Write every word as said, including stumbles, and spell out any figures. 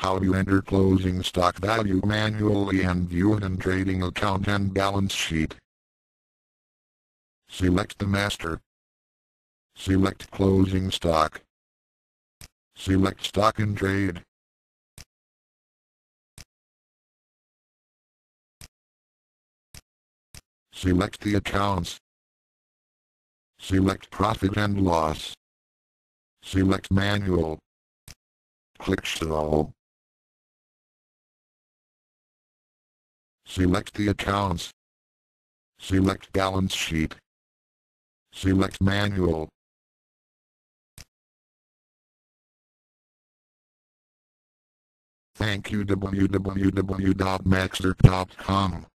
how you enter closing stock value manually and view it in trading account and balance sheet. Select the master. Select closing stock. Select stock in trade. Select the accounts. Select profit and loss. Select manual. Click show. Select the accounts. Select balance sheet. Select manual. Thank you w w w dot maxxerp dot com